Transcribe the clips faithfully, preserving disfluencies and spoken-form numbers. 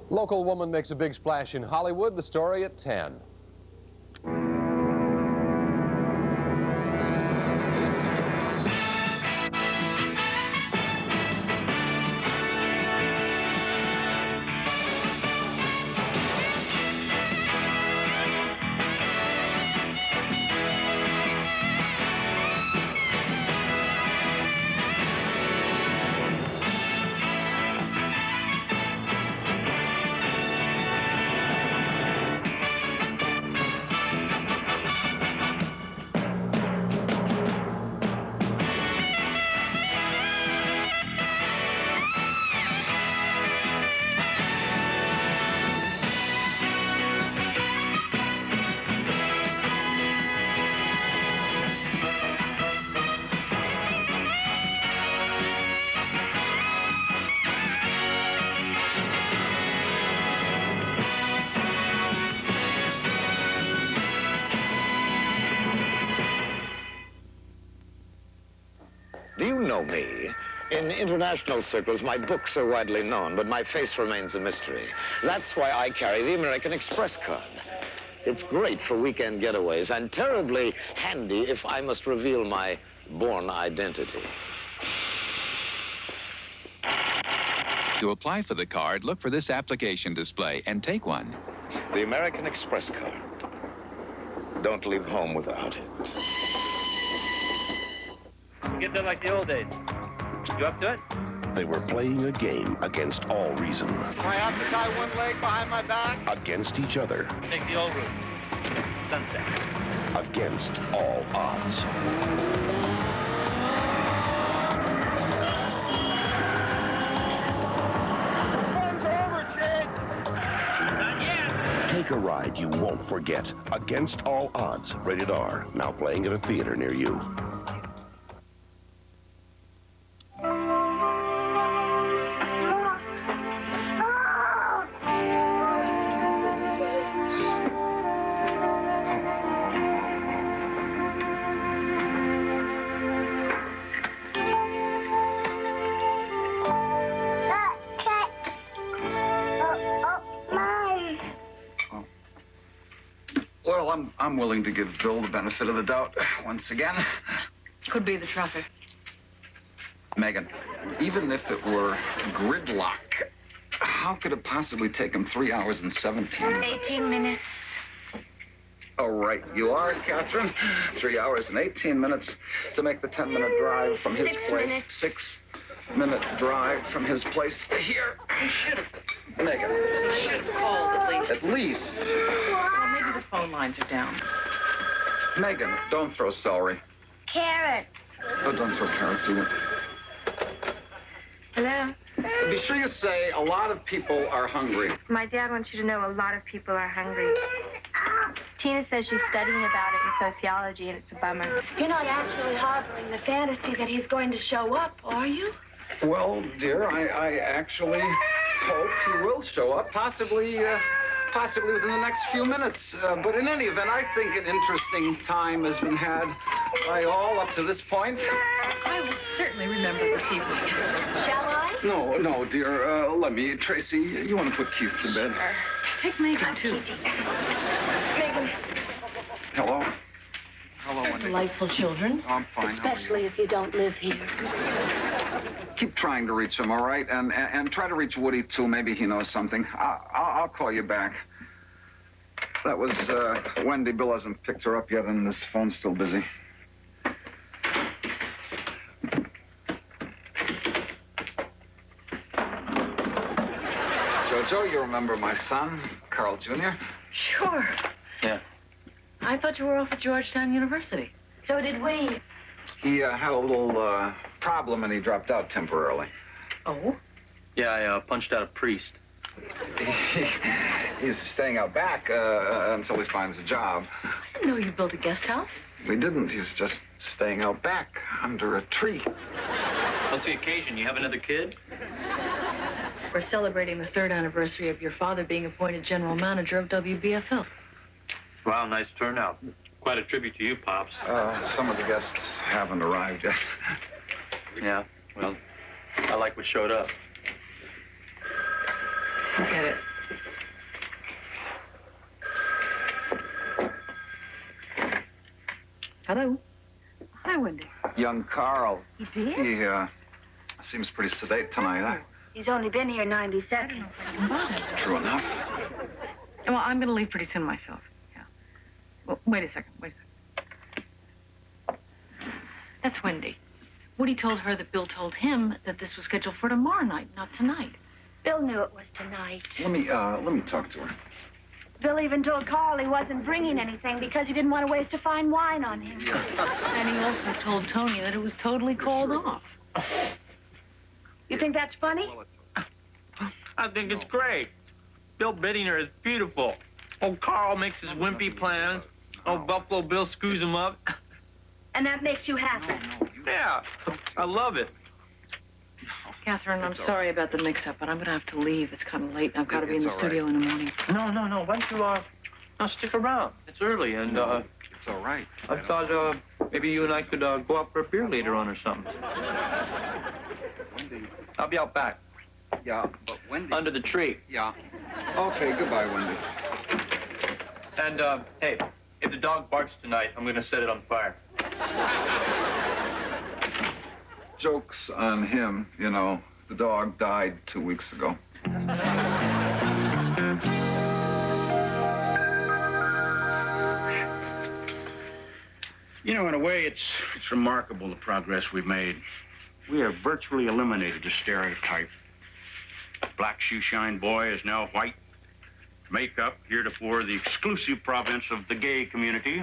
Local woman makes a big splash in Hollywood. The story at ten. Do you know me? In international circles, my books are widely known, but my face remains a mystery. That's why I carry the American Express card. It's great for weekend getaways and terribly handy if I must reveal my born identity. To apply for the card, look for this application display and take one. The American Express card. Don't leave home without it. Get there like the old days. You up to it? They were playing a game against all reason. Do I have to tie one leg behind my back? Against each other. Take the old route. Sunset. Against all odds. The fun's over, Jake! Not yet. Take a ride you won't forget. Against all odds. Rated R. Now playing at a theater near you. Well, I'm, I'm willing to give Bill the benefit of the doubt once again. Could be the trucker. Megan, even if it were gridlock, how could it possibly take him three hours and seventeen minutes? eighteen minutes. Oh, right, you are, Catherine. Three hours and eighteen minutes to make the ten-minute drive from his Six place. minutes. Six-minute drive from his place to here. You should have. Megan. You should have called at least. At least. Well, maybe the phone lines are down. Megan, don't throw celery. Carrots. Oh, don't throw carrots either. Hello? Be sure you say a lot of people are hungry. My dad wants you to know a lot of people are hungry. Tina says she's studying about it in sociology, and it's a bummer. You're not actually harboring the fantasy that he's going to show up, are you? Well, dear, I, I actually hope he will show up, possibly, uh, possibly within the next few minutes. Uh, but in any event, I think an interesting time has been had by all up to this point. I will certainly remember this evening. Shall I? No, no, dear. Uh, let me, Tracy, you want to put Keith to bed? Uh, take Megan, too. Megan. Hello? Hello, They're Wendy. delightful children. Oh, I'm fine. Especially if you don't live here. Keep trying to reach him, all right? And, and, and try to reach Woody, too. Maybe he knows something. I, I'll, I'll call you back. That was uh, Wendy. Bill hasn't picked her up yet, and this phone's still busy. Jojo, you remember my son, Karl Junior? Sure. Yeah. I thought you were off at Georgetown University. So did we. He uh, had a little uh, problem, and he dropped out temporarily. Oh? Yeah, I uh, punched out a priest. He's staying out back uh, until he finds a job. I didn't know you built a guest house. We didn't. He's just staying out back under a tree. What's the occasion? You have another kid? We're celebrating the third anniversary of your father being appointed general manager of W B F L. Wow, nice turnout. Quite a tribute to you, Pops. Uh, some of the guests haven't arrived yet. Yeah, well, I like what showed up. Forget it. Hello. Hi, Wendy. Young Karl. He did? He, uh, seems pretty sedate tonight. I... He's only been here ninety seconds. True enough. Well, I'm going to leave pretty soon myself. Yeah. Well, wait a second. Wait a second. That's Wendy. Woody told her that Bill told him that this was scheduled for tomorrow night, not tonight. Bill knew it was tonight. Let me, uh, let me talk to her. Bill even told Karl he wasn't bringing anything because he didn't want to waste a fine wine on him. And he also told Tony that it was totally called off. You think that's funny? I think it's great. Bill bidding her is beautiful. Oh, Karl makes his wimpy plans. Oh, Buffalo Bill screws him up. And that makes you happy? Yeah, I love it. Catherine, I'm sorry about the mix-up, but I'm going to have to leave. It's kind of late, and I've got to be in the studio in the morning. No, no, no. Why don't you, uh, now stick around? It's early, and, uh... It's all right. I thought, uh, maybe you and I could, uh, go out for a beer later on or something. I'll be out back. Yeah, but Wendy... Under the tree. Yeah. Okay, goodbye, Wendy. And, uh, hey, if the dog barks tonight, I'm gonna set it on fire. Joke's on him, you know. The dog died two weeks ago. You know, in a way, it's, it's remarkable the progress we've made. We have virtually eliminated the stereotype. Black shoeshine boy is now white. Makeup, heretofore the exclusive province of the gay community,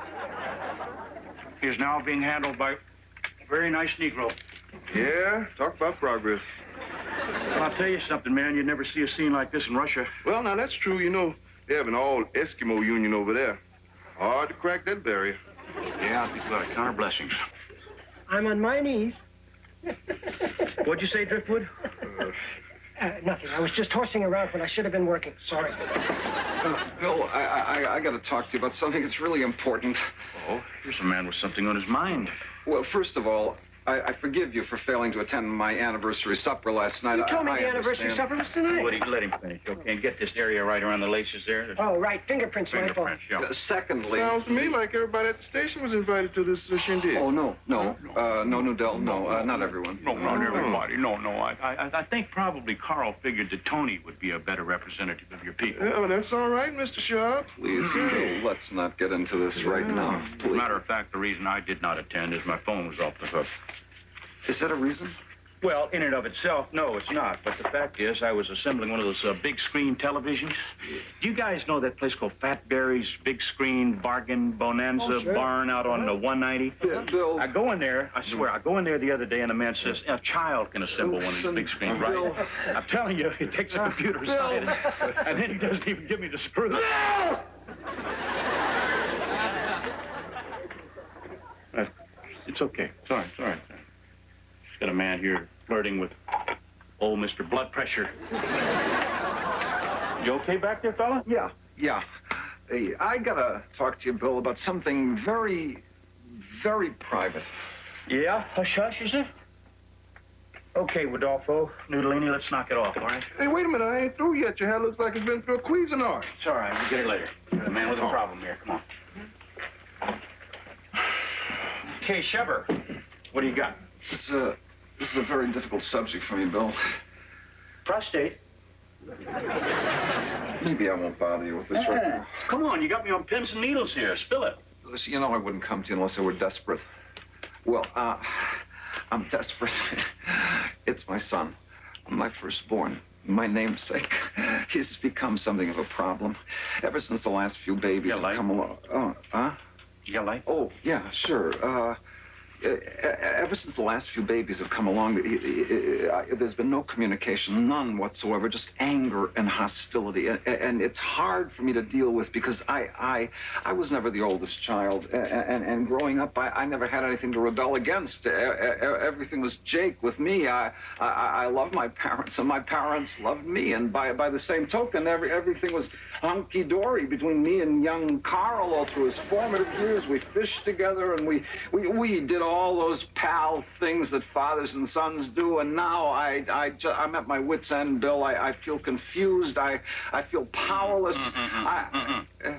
is now being handled by a very nice Negro. Yeah, talk about progress. Well, I'll tell you something, man. You'd never see a scene like this in Russia. Well, now, that's true. You know, they have an all-Eskimo union over there. Hard to crack that barrier. Yeah, people gotta count our blessings. I'm on my knees. What'd you say, Driftwood? Uh, uh, nothing. I was just horsing around when I should have been working. Sorry. Uh, Bill, I, I, I got to talk to you about something that's really important. Oh, here's a man with something on his mind. Well, first of all, I, I forgive you for failing to attend my anniversary supper last night. You told me I, I the anniversary understand. supper was tonight. Woody, let him finish, okay? And get this area right around the laces there. There's Oh, right. Fingerprints, my fault. fingerprints, yeah. Uh, secondly... Sounds to me like everybody at the station was invited to this uh, shindig. Oh, no, no. Uh, no, Nudell, no. Uh, not everyone. No, not everybody. No, no. I, I, I think probably Karl figured that Tony would be a better representative of your people. Yeah, well, that's all right, Mister Shub. Please, Bill, let's not get into this right now. As a Please. matter of fact, the reason I did not attend is my phone was off the hook. Is that a reason? Well, in and of itself, no, it's not. But the fact is, I was assembling one of those uh, big screen televisions. Do you guys know that place called Fat Barry's Big Screen Bargain Bonanza Oh, sure. Barn out on the one ninety? Yeah, Bill. I go in there, I swear, I go in there the other day and the man says, a child can assemble one of these big screens, right? Bill. I'm telling you, he takes a computer scientist, and then he doesn't even give me the screws. Uh, it's okay. It's all right, it's all right. Just got a man here flirting with old Mister Blood Pressure. You okay back there, fella? Yeah, yeah. Hey, I gotta talk to you, Bill, about something very, very private. Yeah? Hush, hush, is it? Okay, Rodolfo, Noodolini, let's knock it off, all right? Hey, wait a minute. I ain't through yet. Your hair looks like it's been through a Cuisinart. It's all right. We'll get it later. Got a man with a problem here. Come on. Okay, Shubber, what do you got? This is a, this is a very difficult subject for me, Bill. Prostate. Maybe I won't bother you with this right now. Come on, you got me on pins and needles here. Spill it. Listen, you know I wouldn't come to you unless I were desperate. Well, uh, I'm desperate. It's my son, my firstborn, my namesake. He's become something of a problem. Ever since the last few babies have come along. Oh, huh? You got light? Oh, yeah, sure. Uh, ever since the last few babies have come along, there's been no communication, none whatsoever, just anger and hostility. And it's hard for me to deal with because I I, I was never the oldest child. And, and growing up, I, I never had anything to rebel against. Everything was Jake with me. I, I, I love my parents, and my parents loved me. And by, by the same token, every, everything was hunky-dory between me and young Karl all through his formative years. We fished together, and we, we, we did all those pal things that fathers and sons do, and now I, I, ju I'm at my wit's end, Bill. I, I feel confused. I, I feel powerless. Mm-mm, I, mm-mm. uh,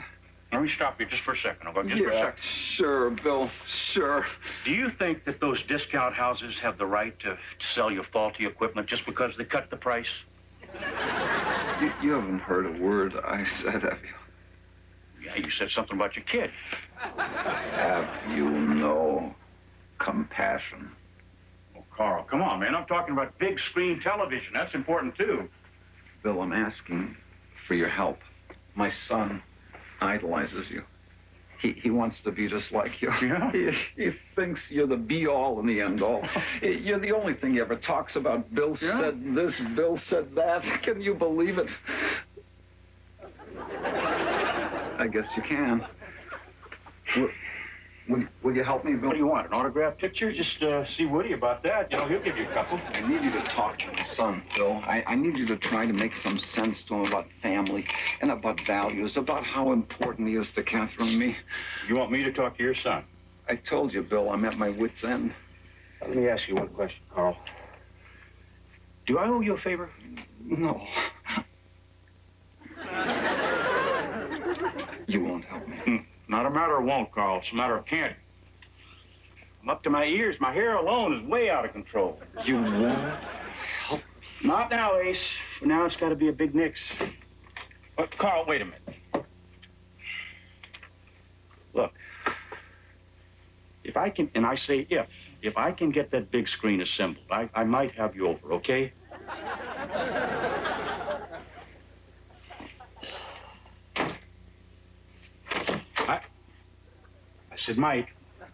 Let me stop you just for a second. I'll go just yeah, for a second. Sure, Bill, sure. Do you think that those discount houses have the right to, to sell you faulty equipment just because they cut the price? You, you haven't heard a word I said, have you? Yeah, you said something about your kid. Have you no compassion? Oh, Carl, come on, man. I'm talking about big screen television. That's important, too. Bill, I'm asking for your help. My son idolizes you. He, he wants to be just like you. Yeah? He, he thinks you're the be-all and the end-all. You're the only thing he ever talks about. Bill yeah? said this, Bill said that. Can you believe it? I guess you can. Will, will, will you help me, Bill? What do you want, an autographed picture? Just uh, see Woody about that. You know, he'll give you a couple. I need you to talk to my son, Bill. I, I need you to try to make some sense to him about family and about values, about how important he is to Catherine and me. You want me to talk to your son? I told you, Bill, I'm at my wit's end. Let me ask you one question, Carl. Do I owe you a favor? No. You won't help me. Hmm. Not a matter of won't, Carl. It's a matter of can't. I'm up to my ears. My hair alone is way out of control. You won't help? Not now, Ace. For now, it's got to be a big nix. But, Carl, wait a minute. Look. If I can, and I say if, if I can get that big screen assembled, I, I might have you over, okay? I, I said might.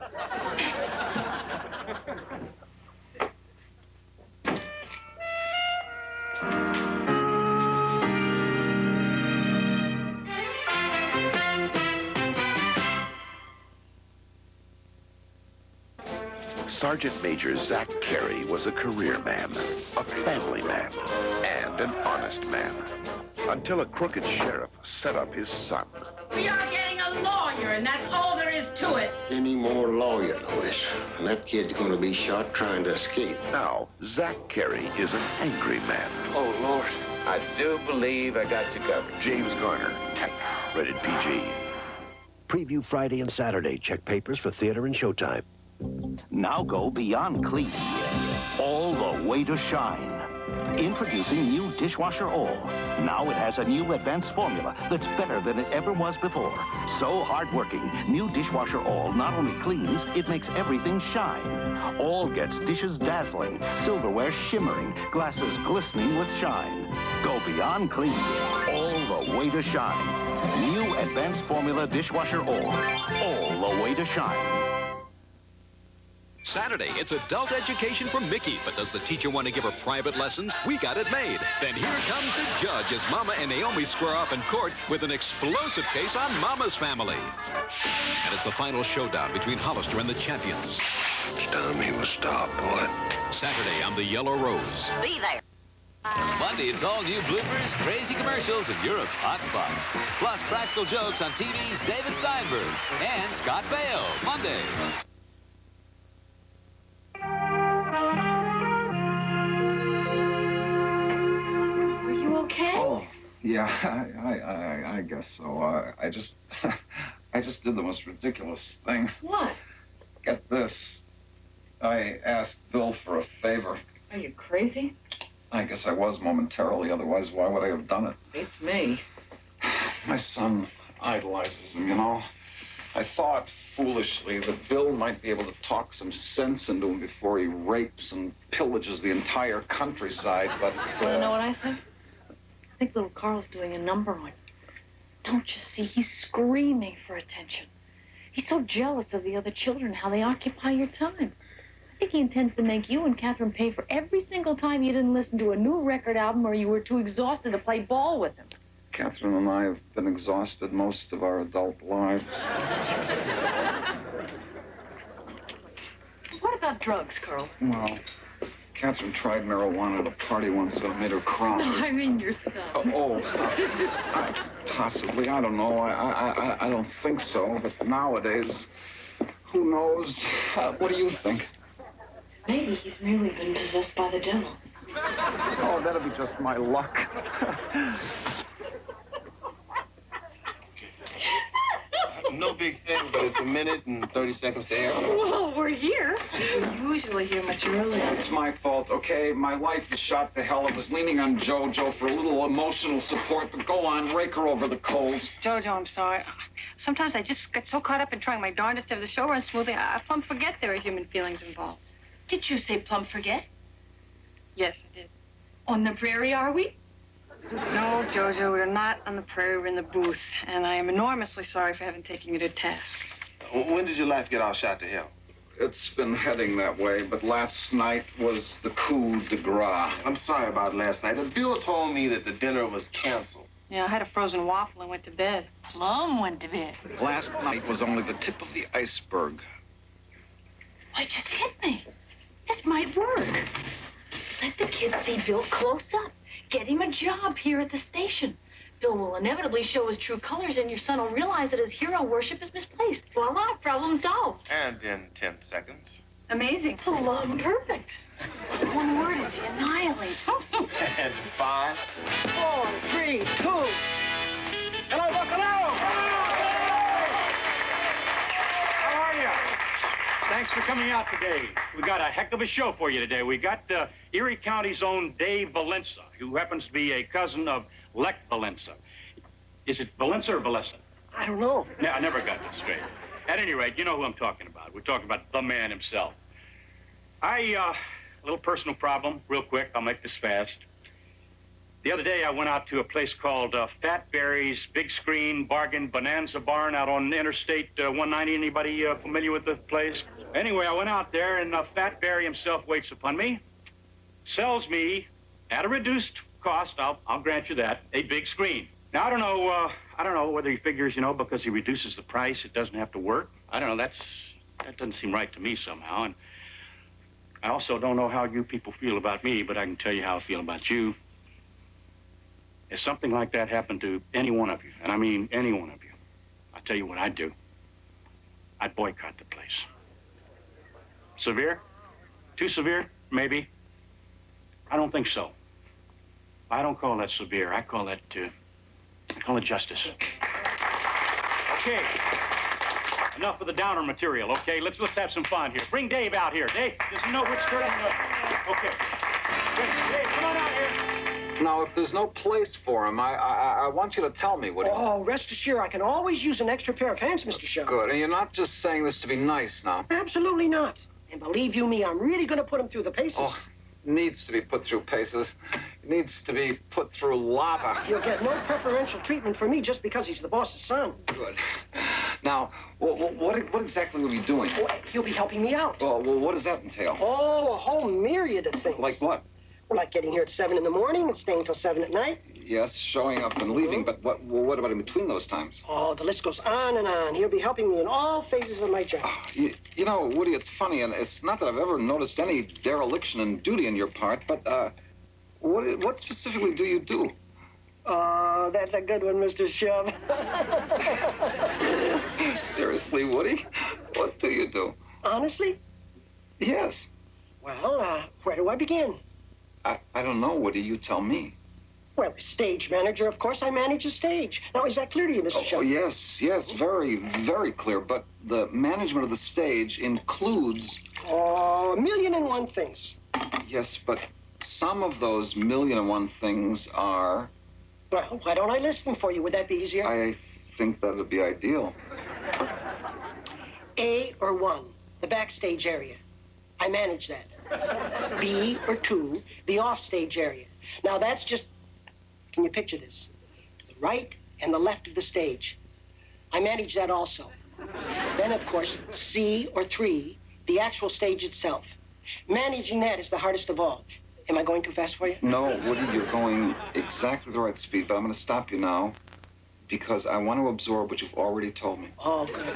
Sergeant Major Zach Carey was a career man, a family man, and an honest man. Until a crooked sheriff set up his son. We are getting a lawyer, and that's all there is to it. Any more lawyer noise, and that kid's going to be shot trying to escape. Now, Zach Carey is an angry man. Oh, Lord. I do believe I got you covered. James Garner, Tech, rated P G. Preview Friday and Saturday. Check papers for theater and showtime. Now go beyond clean, all the way to shine. Introducing new Dishwasher All. Now it has a new advanced formula that's better than it ever was before. So hardworking, new Dishwasher All not only cleans, it makes everything shine. All gets dishes dazzling, silverware shimmering, glasses glistening with shine. Go beyond clean, all the way to shine. New advanced formula Dishwasher All, all the way to shine. Saturday, it's adult education from Mickey. But does the teacher want to give her private lessons? We got it made. Then here comes the judge as Mama and Naomi square off in court with an explosive case on Mama's family. And it's the final showdown between Hollister and the champions. It's time he was stopped, boy. Saturday on the Yellow Rose. Be there. Monday, it's all new bloopers, crazy commercials, and Europe's hot spots. Plus practical jokes on T V's David Steinberg and Scott Bales. Monday. Okay? Oh, yeah, I, I, I, I guess so. I, I just, I just did the most ridiculous thing. What? Get this. I asked Bill for a favor. Are you crazy? I guess I was momentarily. Otherwise, why would I have done it? It's me. My son idolizes him, you know. I thought foolishly that Bill might be able to talk some sense into him before he rapes and pillages the entire countryside, but... Uh... Want to know what I think? I think little Carl's doing a number on you. Don't you see? He's screaming for attention. He's so jealous of the other children, how they occupy your time. I think he intends to make you and Catherine pay for every single time you didn't listen to a new record album or you were too exhausted to play ball with him. Catherine and I have been exhausted most of our adult lives. What about drugs, Carl? Well, Catherine tried marijuana at a party once, but it made her cry. No, I mean your son. Oh, oh uh, I, possibly. I don't know. I, I, I, I don't think so. But nowadays, who knows? Uh, what do you think? Maybe he's merely been possessed by the devil. Oh, that'll be just my luck. no big thing, but it's a minute and thirty seconds to air. Well, we're here. We're usually here much earlier. It's my fault, okay? My life is shot to hell. I was leaning on JoJo for a little emotional support, but go on, rake her over the coals. Jojo, I'm sorry. Sometimes I just get so caught up in trying my darndest to have the show run smoothly, I plumb forget there are human feelings involved. Did you say plumb forget? Yes, I did. On the prairie, are we? No, Jojo, we're not on the prairie, we're in the booth, and I am enormously sorry for having taken you to task. When did your life get all shot to hell? It's been heading that way, but last night was the coup de grace. I'm sorry about last night. The Bill told me that the dinner was canceled. Yeah, I had a frozen waffle and went to bed. Plum went to bed. Last night was only the tip of the iceberg. Why, it just hit me. This might work. Let the kids see Bill close up. Get him a job here at the station. Bill will inevitably show his true colors, and your son will realize that his hero worship is misplaced. Voila, problem solved. And in ten seconds. Amazing. Plum perfect. One word is he annihilates. And five. Four, three, two. Hello, Buffalo! How are you? Thanks for coming out today. We got a heck of a show for you today. We got uh, Erie County's own Dave Valenza, who happens to be a cousin of Lech Valenza. Is it Valenza or Valesa? I don't know. Yeah, I never got that straight. At any rate, you know who I'm talking about. We're talking about the man himself. I, uh, a little personal problem, real quick. I'll make this fast. The other day, I went out to a place called uh, Fat Barry's Big Screen Bargain Bonanza Barn out on Interstate uh, one ninety. Anybody uh, familiar with the place? Anyway, I went out there, and uh, Fat Barry himself waits upon me, sells me, at a reduced cost, I'll, I'll grant you that, a big screen. Now, I don't know, uh, I don't know whether he figures, you know, because he reduces the price, it doesn't have to work. I don't know, that's, that doesn't seem right to me somehow. And I also don't know how you people feel about me, but I can tell you how I feel about you. If something like that happened to any one of you, and I mean any one of you, I'll tell you what I'd do. I'd boycott the place. Severe? Too severe? Maybe. I don't think so. I don't call that severe. I call that, uh, I call it justice. Okay. Enough of the downer material, okay? Let's let's have some fun here. Bring Dave out here. Dave, does he know which turn? Uh, okay. Dave, come on out here. Now, if there's no place for him, I, I I want you to tell me what. Oh, rest assured, I can always use an extra pair of hands, Mister Shub. Good, and you're not just saying this to be nice now. Absolutely not. And believe you me, I'm really going to put him through the paces. Oh, needs to be put through paces. Needs to be put through lava. You'll get no preferential treatment for me just because he's the boss's son. Good. Now, what, what, what exactly will you be doing? Oh, you'll be helping me out. Well, well, what does that entail? Oh, a whole myriad of things. Like what? Well, like getting here at seven in the morning and staying till seven at night. Yes, showing up and leaving, but what, well, what about in between those times? Oh, the list goes on and on. He'll be helping me in all phases of my job. Oh, you, you know, Woody, it's funny, and it's not that I've ever noticed any dereliction in duty on your part, but, uh, what, what specifically do you do? Oh, that's a good one, Mister Shub. Seriously, Woody? What do you do? Honestly? Yes. Well, uh, where do I begin? I, I don't know, Woody. You tell me. Well, as stage manager, of course, I manage a stage. Now, is that clear to you, Mister Oh, Shub? oh, yes, yes, very, very clear. But the management of the stage includes... Oh, a million and one things. Yes, but some of those million and one things are... Well, why don't I list them for you? Would that be easier? I think that would be ideal. A or one, the backstage area. I manage that. B or two, the offstage area. Now, that's just... Can you picture this? The right and the left of the stage. I manage that also. Then, of course, C or three, the actual stage itself. Managing that is the hardest of all. Am I going too fast for you? No, Woody, you're going exactly the right speed, but I'm going to stop you now because I want to absorb what you've already told me. Oh, good.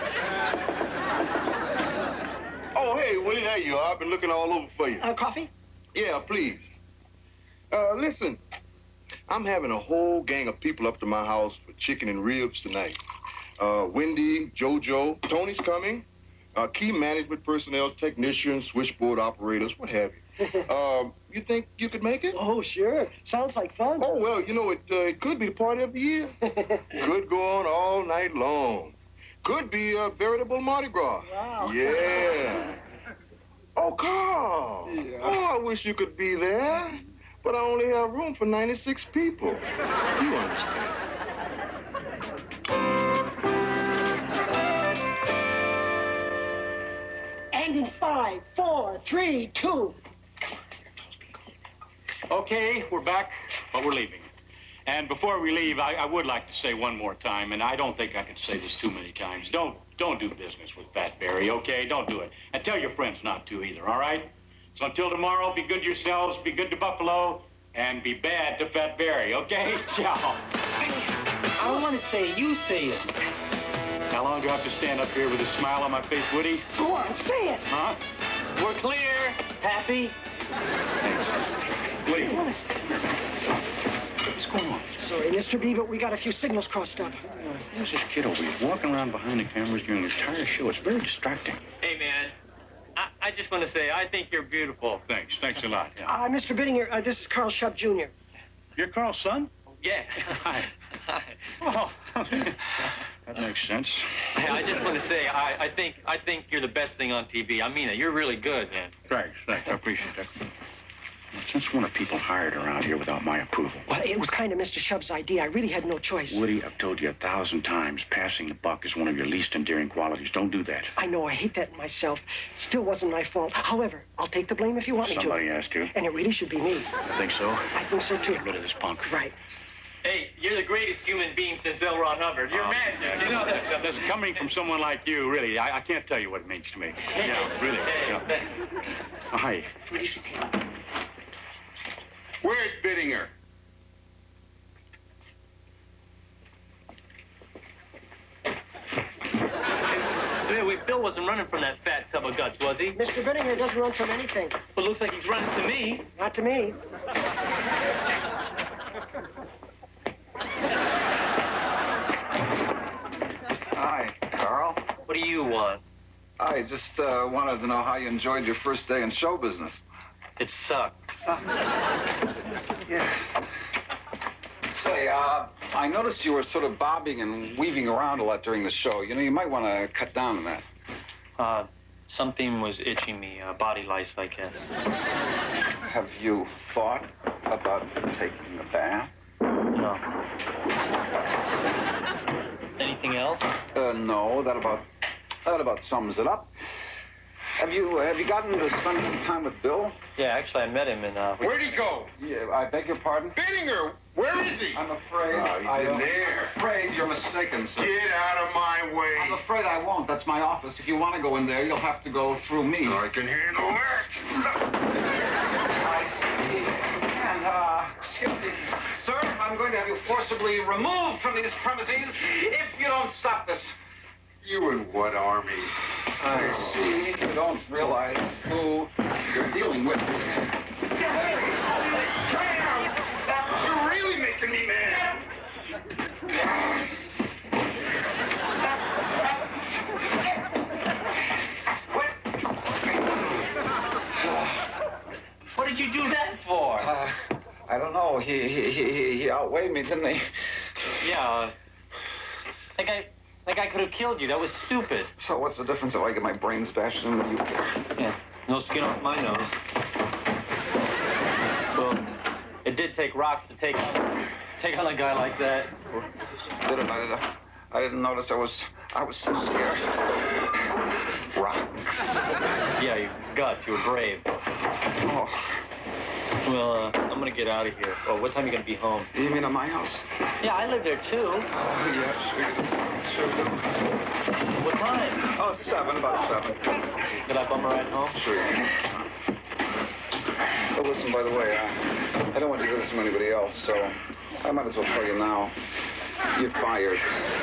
Oh, hey, Willie, there you are. I've been looking all over for you. Uh, coffee? Yeah, please. Uh, listen, I'm having a whole gang of people up to my house for chicken and ribs tonight. Uh, Wendy, JoJo, Tony's coming, uh, key management personnel, technicians, switchboard operators, what have you. um, you think you could make it? Oh, sure. Sounds like fun. Oh, well, you know, it, uh, it could be the party of the year. Could go on all night long. Could be a veritable Mardi Gras. Wow. Yeah. Oh, Carl. Yeah. Oh, I wish you could be there. But I only have room for ninety-six people. You understand. And in five, four, three, two. Okay, we're back, but we're leaving. And before we leave, I, I would like to say one more time, and I don't think I can say this too many times. Don't don't do business with Fat Barry, okay? Don't do it. And tell your friends not to either, all right? So until tomorrow, be good to yourselves, be good to Buffalo, and be bad to Fat Barry, okay? Ciao. I don't want to say it. You say it. How long do I have to stand up here with a smile on my face, Woody? Go on, say it. Huh? We're clear. Happy? Thanks. Woody. What's going on? Sorry, Mister B, but we got a few signals crossed up. Who's this kid over here walking around behind the cameras during this entire show? It's very distracting. Hey, man. I, I just want to say, I think you're beautiful. Thanks. Thanks a lot. Yeah. Uh, Mister Bittinger, uh, this is Karl Shub Junior You're Carl's son? Yeah. Hi. Oh, that makes sense. Hey, I just want to say, I, I think I think you're the best thing on T V. I mean it. You're really good, man. Thanks. Thanks. I appreciate that. Since when are people hired around here without my approval? Well, it was kind of Mister Shub's idea. I really had no choice. Woody, I've told you a thousand times, passing the buck is one of your least endearing qualities. Don't do that. I know. I hate that myself. Still wasn't my fault. However, I'll take the blame if you want me to. Somebody has to. And it really should be me. I think so. I think so, too. Get rid of this punk. Right. Hey, you're the greatest human being since L. Ron Hubbard. You're um, magic. You know, that, that, that's coming from someone like you, really. I, I can't tell you what it means to me. Yeah, really. Yeah. Oh, hi. Where's Bittinger? Hey, wait, Bill wasn't running from that fat tub of guts, was he? Mister Bittinger doesn't run from anything. Well, looks like he's running to me. Not to me. Hi, Carl. What do you want? I just uh, wanted to know how you enjoyed your first day in show business. It sucked. Yeah. Say, uh, I noticed you were sort of bobbing and weaving around a lot during the show. You know, you might want to cut down on that. Uh, something was itching me. Uh, body lice, I guess. Have you thought about taking a bath? No. Anything else? Uh, no. That about that about sums it up. Have you have you gotten to spend any time with Bill? Yeah, actually, I met him in. Uh, Where'd he go? Yeah, I beg your pardon. Bittinger, where is he? I'm afraid. Oh, he's I, in uh, there. I'm afraid you're mistaken, sir. Get out of my way. I'm afraid I won't. That's my office. If you want to go in there, you'll have to go through me. I can handle that. I see. And, uh, excuse me. Sir, I'm going to have you forcibly removed from these premises if you don't stop this. You in what army? I see. You don't realize who you're dealing with. You're really making me mad. What did you do that for? Uh, I don't know. He, he, he, he outweighed me, didn't he? Yeah, uh, that guy, that guy could have killed you. That was stupid. So what's the difference if I get my brains bashed in with you? Yeah, no skin off my nose. Well, it did take rocks to take take on a guy like that. Did it? I, did, I didn't notice. I was, I was so scared. Rocks. Yeah, you guts. You were brave. Oh. Well, uh, I'm gonna get out of here. Well, what time are you gonna be home? You mean at my house? Yeah, I live there too. Oh, yeah, sure. Sure. What time? Oh, seven, about seven. Did I bum a ride home? Sure. Oh, listen, by the way, uh, I don't want you to do this to anybody else, so I might as well tell you now. You're fired.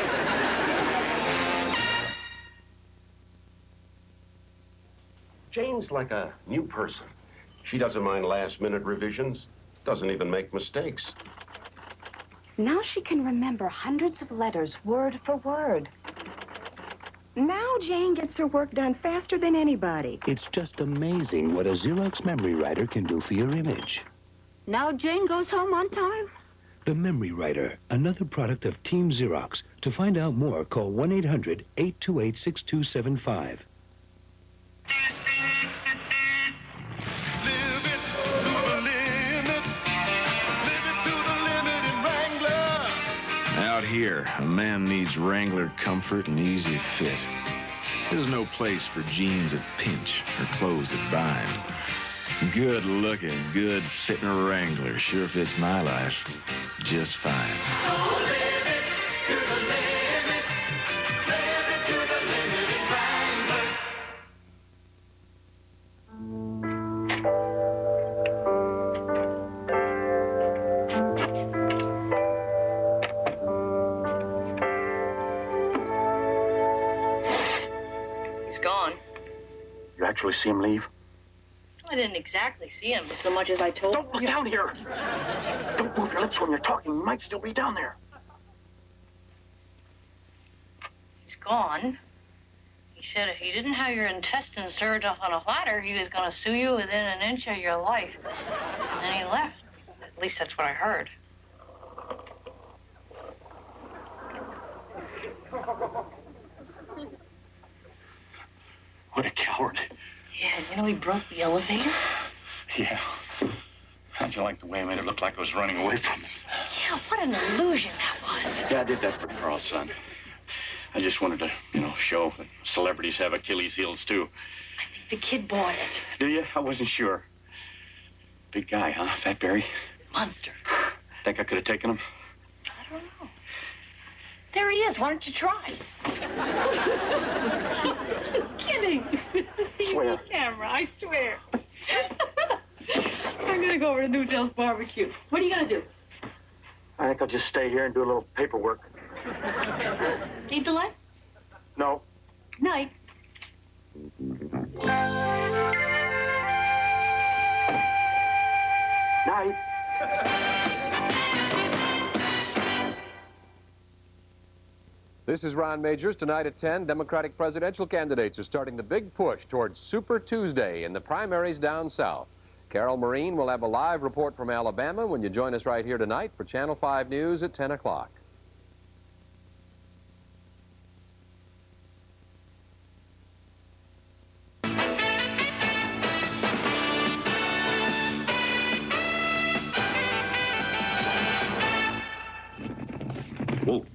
Jane's like a new person. She doesn't mind last-minute revisions, doesn't even make mistakes. Now she can remember hundreds of letters, word for word. Now Jane gets her work done faster than anybody. It's just amazing what a Xerox memory writer can do for your image. Now Jane goes home on time. The Memory Writer, another product of Team Xerox. To find out more, call one eight hundred, eight two eight, six two seven five. Out here, a man needs Wrangler comfort and easy fit. There's no place for jeans that pinch or clothes that bind. Good looking, good fitting Wrangler sure fits my life just fine. So live it to the limit, live it to the limit in Wrangler. He's gone. You actually see him leave? I didn't exactly see him so much as I told Don't look you. down here. Don't move your lips when you're talking. He might still be down there. He's gone. He said if you didn't have your intestines served up on a platter, he was going to sue you within an inch of your life. And then he left. At least that's what I heard. What a coward. Yeah, you know he broke the elevator? Yeah. How'd you like the way I made it look like I was running away from him? Yeah, what an illusion that was. Yeah, I did that for Karl's son. I just wanted to, you know, show that celebrities have Achilles heels, too. I think the kid bought it. Do you? I wasn't sure. Big guy, huh? Fat Barry? Monster. Think I could have taken him? I don't know. There he is. Why don't you try? Kidding. Swear. Camera, I swear. I'm gonna go over to Newdale's barbecue. What are you gonna do? I think I'll just stay here and do a little paperwork. Keep the light? No. Night. Night. This is Ron Majors. Tonight at ten, Democratic presidential candidates are starting the big push towards Super Tuesday in the primaries down south. Carol Marine will have a live report from Alabama when you join us right here tonight for Channel five News at ten o'clock. Whoa.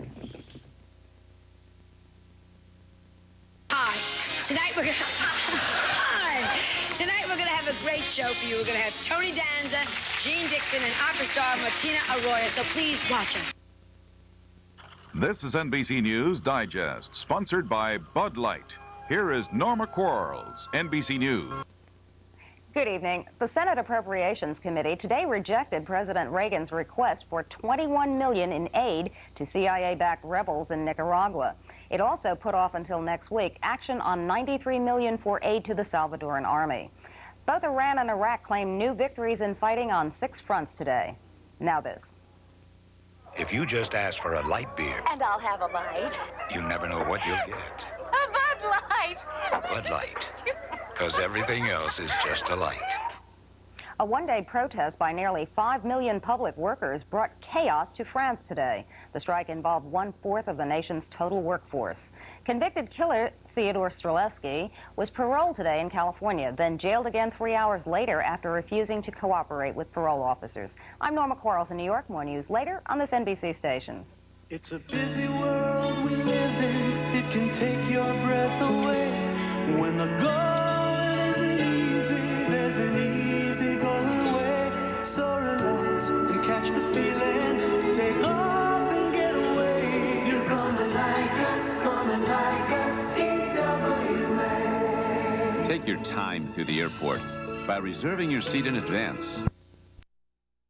Tonight we're gonna Hi. Tonight we're gonna have a great show for you. We're gonna have Tony Danza, Gene Dixon, and opera star Martina Arroyo. So please watch us. This is N B C News Digest, sponsored by Bud Light. Here is Norma Quarles, N B C News. Good evening. The Senate Appropriations Committee today rejected President Reagan's request for twenty-one million dollars in aid to C I A-backed rebels in Nicaragua. It also put off until next week action on ninety-three million dollars for aid to the Salvadoran army. Both Iran and Iraq claim new victories in fighting on six fronts today. Now this. If you just ask for a light beer, And I'll have a light. you never know what you'll get. A Bud Light. Bud Light. Because everything else is just a light. A one-day protest by nearly five million public workers brought chaos to France today. The strike involved one-fourth of the nation's total workforce. Convicted killer Theodore Strelevsky was paroled today in California, then jailed again three hours later after refusing to cooperate with parole officers. I'm Norma Quarles in New York. More news later on this N B C station. It's a busy world we live in. It can take your breath away. When the going isn't easy, there's an easy going way. So relax and catch the feeling. Take off and get away. You're gonna like us, gonna like us, T W A. Take your time through the airport by reserving your seat in advance